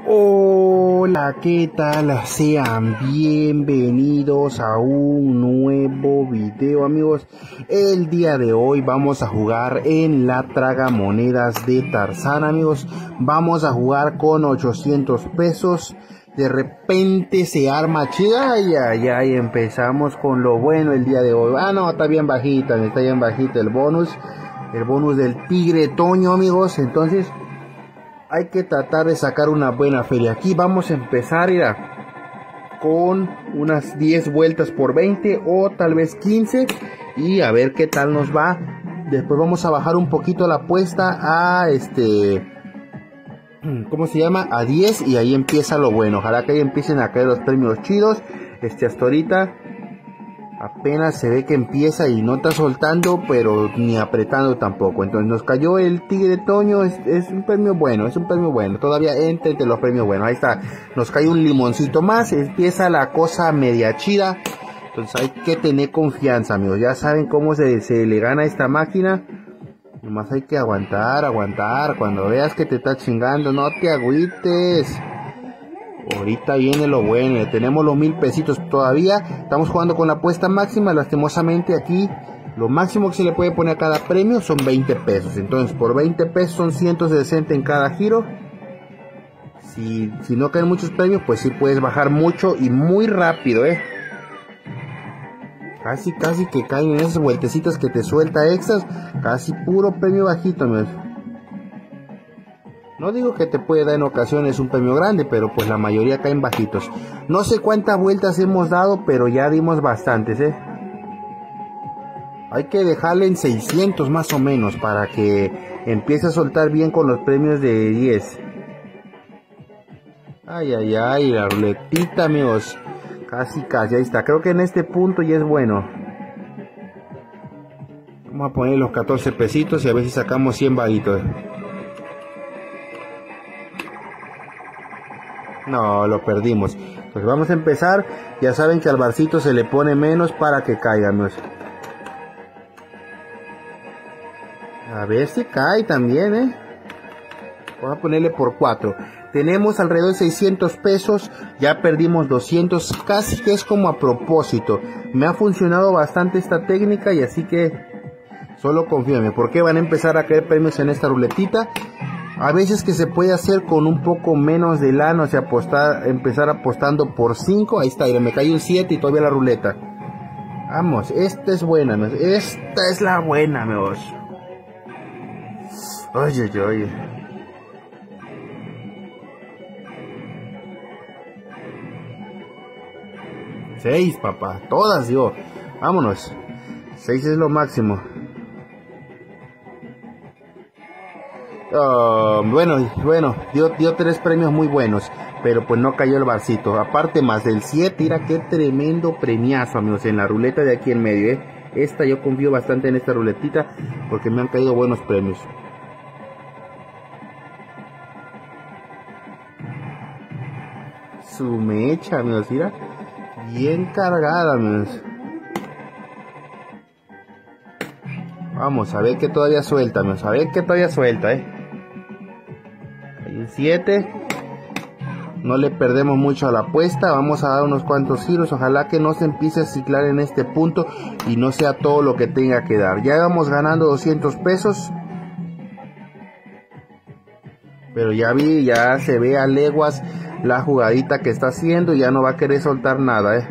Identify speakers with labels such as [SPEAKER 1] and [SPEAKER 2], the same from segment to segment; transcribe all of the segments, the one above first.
[SPEAKER 1] Hola, ¿qué tal? Sean bienvenidos a un nuevo video, amigos. El día de hoy vamos a jugar en la tragamonedas de Tarzán, amigos. Vamos a jugar con 800 pesos. De repente se arma chida. Ay, empezamos con lo bueno el día de hoy. Ah, no, está bien bajita el bonus. El bonus del tigre Toño, amigos. Entonces hay que tratar de sacar una buena feria. Aquí vamos a empezar, con unas 10 vueltas por 20 o tal vez 15 y a ver qué tal nos va. Después vamos a bajar un poquito la apuesta a ¿cómo se llama? A 10 y ahí empieza lo bueno. Ojalá que ahí empiecen a caer los premios chidos. Hasta ahorita apenas se ve que empieza y no está soltando, pero ni apretando tampoco. Entonces nos cayó el tigre Toño. Es un premio bueno, todavía entra entre los premios buenos. Ahí está, nos cae un limoncito más. Empieza la cosa media chida. Entonces hay que tener confianza, amigos. Ya saben cómo se le gana a esta máquina. Nomás hay que aguantar. Cuando veas que te está chingando, no te agüites. Ahorita viene lo bueno. Tenemos los 1000 pesitos todavía. Estamos jugando con la apuesta máxima. Lastimosamente aquí lo máximo que se le puede poner a cada premio son 20 pesos. Entonces por 20 pesos son 160 en cada giro. Si no caen muchos premios, pues sí puedes bajar mucho y muy rápido, Casi que caen en esas vueltecitas que te suelta extras. Casi puro premio bajito, amigos. No digo que te puede dar en ocasiones un premio grande, pero pues la mayoría caen bajitos. No sé cuántas vueltas hemos dado, pero ya dimos bastantes, Hay que dejarle en 600 más o menos para que empiece a soltar bien con los premios de 10. Ay, la ruletita, amigos. Casi, ahí está. Creo que en este punto ya es bueno. Vamos a poner los 14 pesitos y a ver si sacamos 100 vaguitos. No, lo perdimos. Pues vamos a empezar. Ya saben que al barcito se le pone menos para que caigan. A ver si cae también, Vamos a ponerle por 4. Tenemos alrededor de 600 pesos. Ya perdimos 200. Casi que es como a propósito. Me ha funcionado bastante esta técnica y así que solo confíame. Porque van a empezar a caer premios en esta ruletita. A veces que se puede hacer con un poco menos de lana, o sea, empezar apostando por 5. Ahí está, me cayó un 7 y todavía la ruleta. Vamos, esta es buena, amigos. Esta es la buena, amigos. Oye. 6, papá. Todas, digo. Vámonos. 6 es lo máximo. Bueno, dio 3 premios muy buenos, pero pues no cayó el barcito. Aparte más del 7, mira qué tremendo premiazo, amigos, en la ruleta de aquí en medio, Esta yo confío bastante en esta ruletita porque me han caído buenos premios. Su mecha, amigos, mira. Bien cargada, amigos. Vamos a ver que todavía suelta, amigos. Hay un 7. No le perdemos mucho a la apuesta. Vamos a dar unos cuantos giros. Ojalá que no se empiece a ciclar en este punto y no sea todo lo que tenga que dar. Ya vamos ganando 200 pesos. Pero ya se ve a leguas la jugadita que está haciendo. Ya no va a querer soltar nada,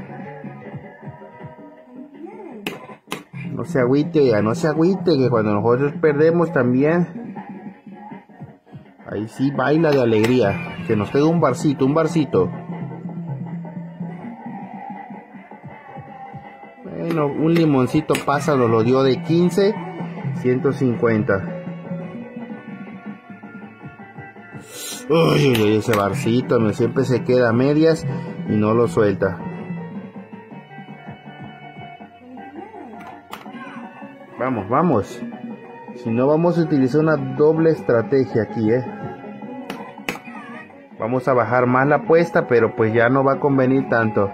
[SPEAKER 1] No se agüite, que cuando nosotros perdemos también. Ahí sí baila de alegría. Que nos quede un barcito. Bueno, un limoncito pasa, lo dio de 15. 150. Uy, ese barcito siempre se queda a medias y no lo suelta. Vamos. Si no, vamos a utilizar una doble estrategia aquí, Vamos a bajar más la apuesta, pero pues ya no va a convenir tanto.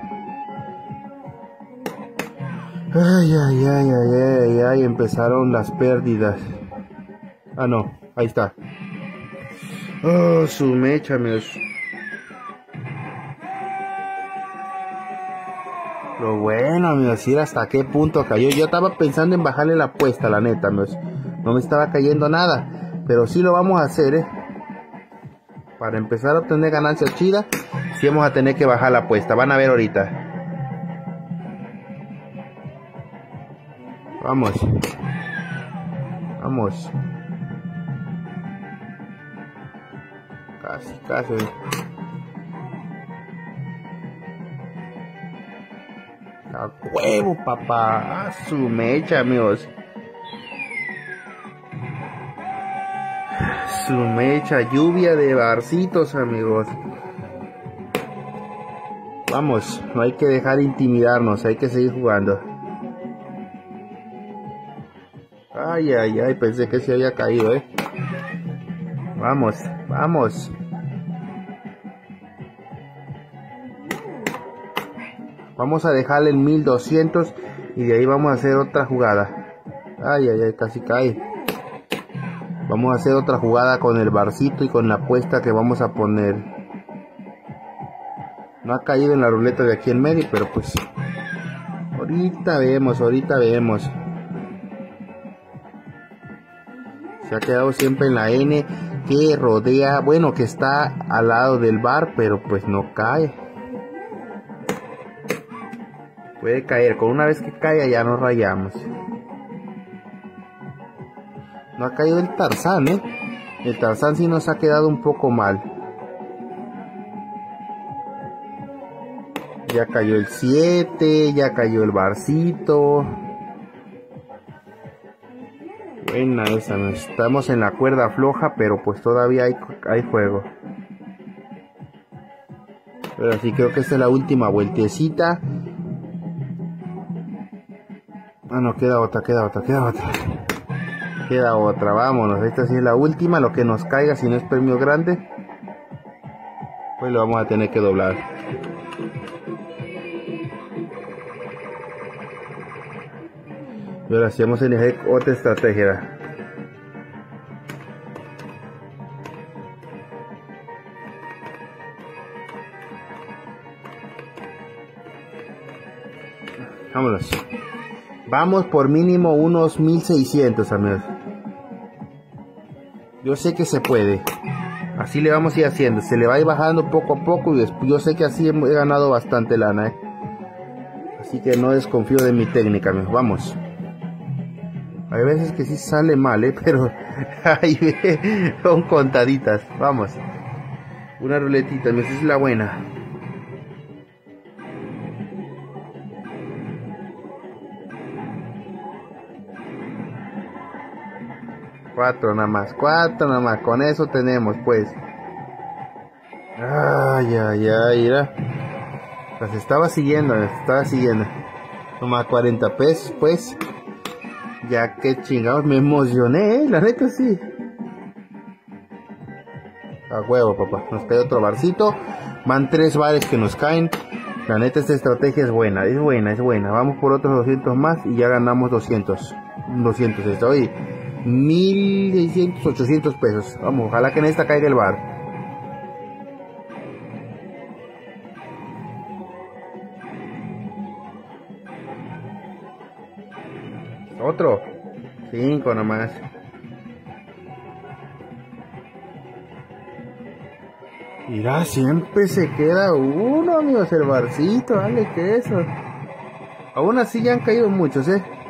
[SPEAKER 1] Ay, empezaron las pérdidas. Ah, no, ahí está. Oh, su mecha, amigos. Lo bueno, amigos, ir hasta qué punto cayó. Yo estaba pensando en bajarle la apuesta, la neta, amigos. No me estaba cayendo nada, pero sí lo vamos a hacer, Para empezar a obtener ganancias chidas, sí vamos a tener que bajar la apuesta. Van a ver ahorita. Vamos. Vamos. Casi, casi. A huevo, papá. A su mecha, amigos. Su mecha, lluvia de barcitos, amigos. Vamos, no hay que dejar de intimidarnos, hay que seguir jugando. Ay, ay, ay, pensé que se había caído, Vamos, vamos. Vamos a dejarle en 1200 y de ahí vamos a hacer otra jugada. Ay, ay, ay, casi cae. Vamos a hacer otra jugada con el barcito y con la apuesta que vamos a poner. No ha caído en la ruleta de aquí en medio, pero pues ahorita vemos, ahorita vemos. Se ha quedado siempre en la N que rodea, bueno, que está al lado del bar, pero pues no cae. Puede caer, con una vez que caiga ya nos rayamos. No ha caído el Tarzán, El Tarzán sí nos ha quedado un poco mal. Ya cayó el 7, ya cayó el barcito. Buena esa, estamos en la cuerda floja, pero pues todavía hay juego. Pero sí creo que esta es la última vueltecita. Ah, no, queda otra. Queda otra, vámonos. Esta sí es la última, lo que nos caiga, si no es premio grande, pues lo vamos a tener que doblar. Y ahora sí vamos a elegir otra estrategia. Vámonos. Vamos por mínimo unos 1600, amigos. Yo sé que se puede. Así le vamos a ir haciendo. Se le va a ir bajando poco a poco. Y después, yo sé que así he ganado bastante lana, Así que no desconfío de mi técnica, amigos. Vamos. Hay veces que sí sale mal, pero ahí son contaditas. Vamos. Una ruletita, esa es la buena. Cuatro nada más, con eso tenemos, pues. Ay, ay, ay, mira. Las estaba siguiendo, Toma 40 pesos, pues. Ya que chingados, me emocioné, la neta sí. A huevo, papá. Nos cae otro barcito. Van 3 bares que nos caen. La neta, esta estrategia es buena. Vamos por otros 200 más y ya ganamos 200. 200 esto. Oye, 1600, 800 pesos. Vamos, ojalá que en esta caiga el bar. Otro. 5 nomás. Mira, siempre se queda uno, amigos, el barcito, dale que eso. Aún así ya han caído muchos,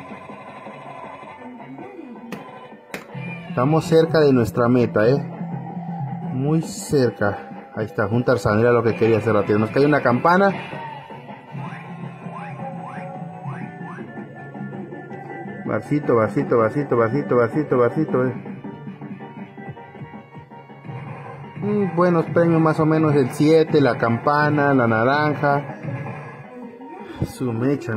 [SPEAKER 1] Estamos cerca de nuestra meta, muy cerca. Ahí está, un Tarzán, era lo que quería hacer rápido. Nos cae una campana. Barcito, buenos premios, más o menos el 7, la campana, la naranja. Su mecha.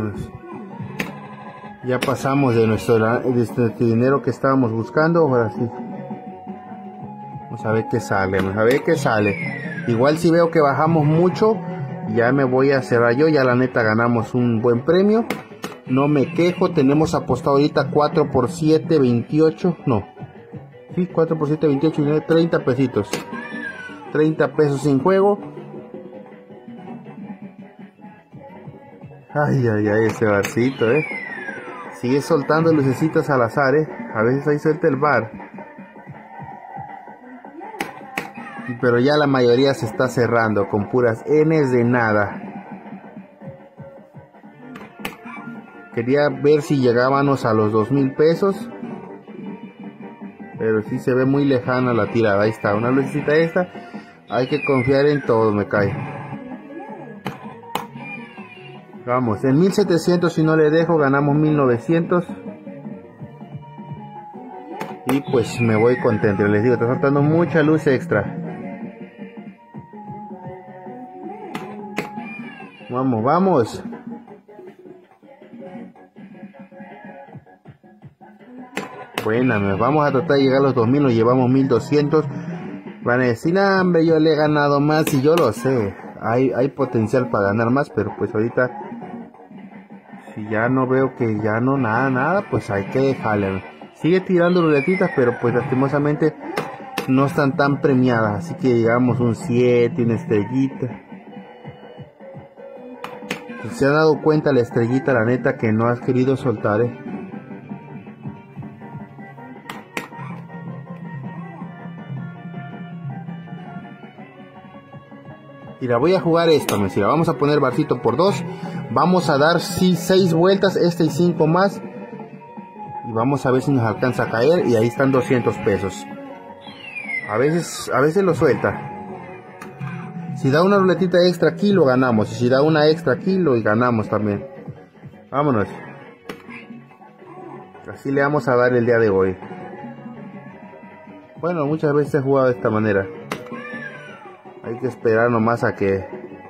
[SPEAKER 1] Ya pasamos de nuestro dinero que estábamos buscando. Ahora sí. Vamos a ver qué sale, Igual si veo que bajamos mucho, ya me voy a cerrar yo. Ya la neta ganamos un buen premio. No me quejo. Tenemos apostado ahorita 4 por 7, 28. No. Sí, 4 por 7, 28 y 30 pesitos. 30 pesos en juego. Ay, ay, ay, ese barcito, sigue soltando lucecitas al azar, a veces ahí suelta el bar, pero ya la mayoría se está cerrando con puras N's de nada. Quería ver si llegábamos a los 2,000 pesos, pero sí se ve muy lejana la tirada. Ahí está, una lucecita esta, hay que confiar en todo, me cae. Vamos, en 1700 si no le dejo, ganamos 1900. Y pues me voy contento, les digo, está faltando mucha luz extra. Vamos, vamos. Buena, vamos a tratar de llegar a los 2000, nos llevamos 1200. Van a decir, nah, hombre, yo le he ganado más, y yo lo sé. Hay potencial para ganar más, pero pues ahorita, si ya no veo que ya no nada, pues hay que dejarle. Sigue tirando ruletitas, pero pues lastimosamente no están tan premiadas. Así que digamos un 7, una estrellita. Si se ha dado cuenta la estrellita, la neta, que no has querido soltar, Y la voy a jugar esta, si la vamos a poner barcito por 2. Vamos a dar 6 vueltas, y 5 más. Y vamos a ver si nos alcanza a caer. Y ahí están 200 pesos. A veces lo suelta. Si da una ruletita extra aquí, lo ganamos. Y si da una extra aquí, lo ganamos también. Vámonos. Así le vamos a dar el día de hoy. Bueno, muchas veces he jugado de esta manera. Hay que esperar nomás a que...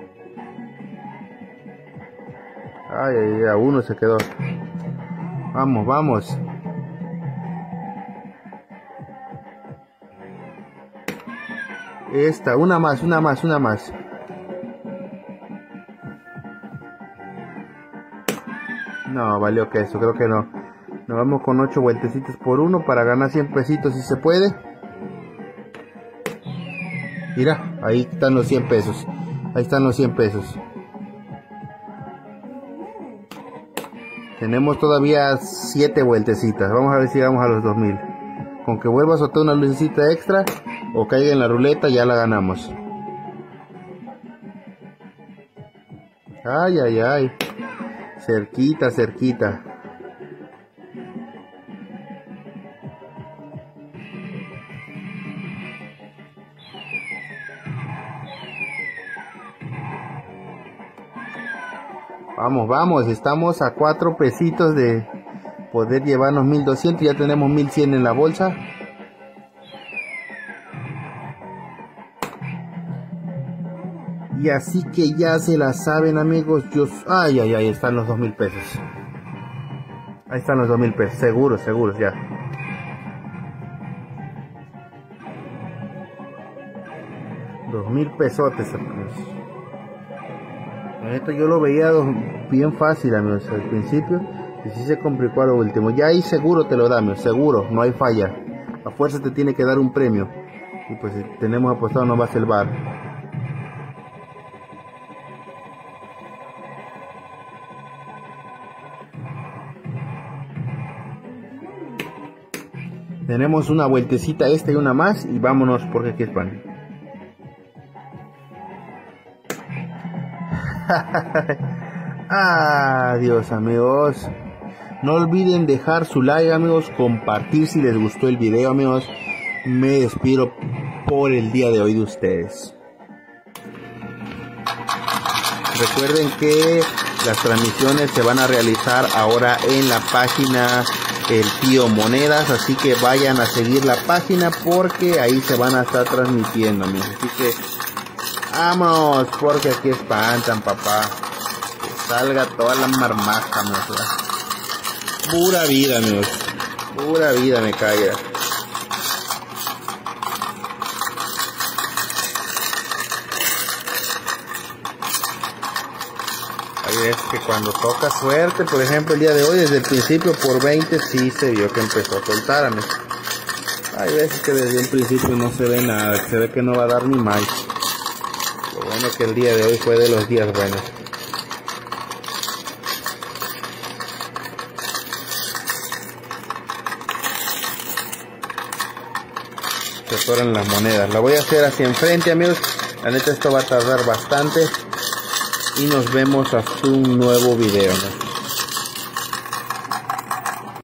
[SPEAKER 1] Ay, ay, a uno se quedó. Vamos, vamos. Esta, una más. No, valió que eso, creo que no. Nos vamos con 8 vueltecitas por 1 para ganar 100 pesitos si se puede. Mira, ahí están los 100 pesos. Ahí están los 100 pesos. Tenemos todavía 7 vueltecitas. Vamos a ver si llegamos a los 2000. Con que vuelva a soltar una lucecita extra o caiga en la ruleta, ya la ganamos. Ay, ay, ay. Cerquita, cerquita. Vamos, vamos, estamos a 4 pesitos de poder llevarnos 1200, ya tenemos 1100 en la bolsa. Y así que ya se la saben, amigos. Ay, ay, ay, están los 2000 pesos. Ahí están los 2000 pesos, seguros, seguros ya. $2000 pesotes, amigos. Esto yo lo veía bien fácil, amigos, al principio, y sí se complicó a lo último. Ya ahí seguro te lo da, amigos, seguro, no hay falla. A fuerza te tiene que dar un premio. Y pues si tenemos apostado no va a ser el bar. Tenemos una vueltecita esta y una más y vámonos porque aquí es pan. Adiós, amigos. No olviden dejar su like, amigos, compartir si les gustó el video, amigos. Me despido por el día de hoy de ustedes. Recuerden que las transmisiones se van a realizar ahora en la página El Tío Monedas, así que vayan a seguir la página porque ahí se van a estar transmitiendo, amigos. Así que vamos, porque aquí espantan, papá. Que salga toda la marmaja, amigos. Pura vida, amigos. Pura vida me caiga. Ahí es que cuando toca suerte, por ejemplo el día de hoy, desde el principio por 20 sí se vio que empezó a soltar, amigos. Hay veces que desde el principio no se ve nada, se ve que no va a dar ni más. Lo bueno que el día de hoy fue de los días buenos. se atoran las monedas. La voy a hacer hacia enfrente, amigos. La neta esto va a tardar bastante. Y nos vemos hasta un nuevo video, ¿no?